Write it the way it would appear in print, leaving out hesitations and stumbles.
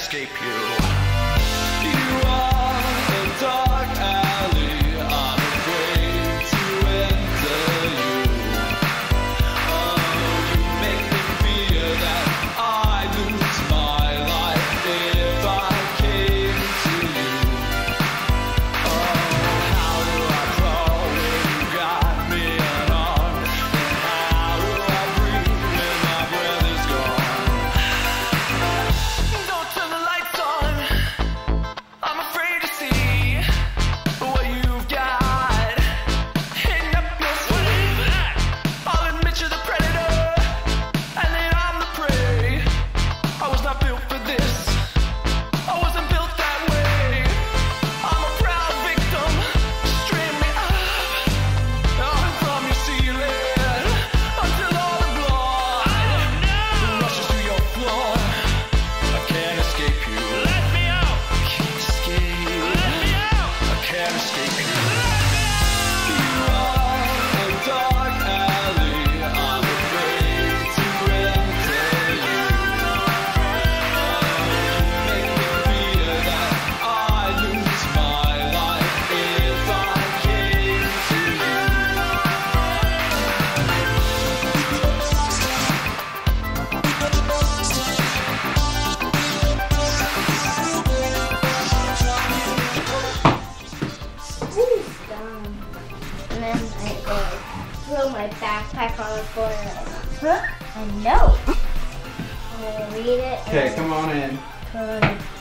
escape you. You are the dark alley, I'm afraid to enter you. Oh, you make me fear that I lose my life if I came to you. Oh, how do I crawl when you got me unarmed? And how do I breathe when my breath is gone? Don't turn the lights on, I'm afraid to see what you've got hidden up your sleeve. I'll admit you're the predator, and then I'm the prey. I was not built for this, I wasn't built that way. I'm a proud victim, string me up from your ceiling until all the blood rushes through your floor. I can't escape you. Let me out. Can't escape. Let me out. I can't escape you. You are a dark alley, I'm afraid to enter you. Make me fear that I lose my life if I came to you. And then I go like, throw my backpack on the floor and I'm like, huh? I know. I'm gonna read it. Okay, come on in. Come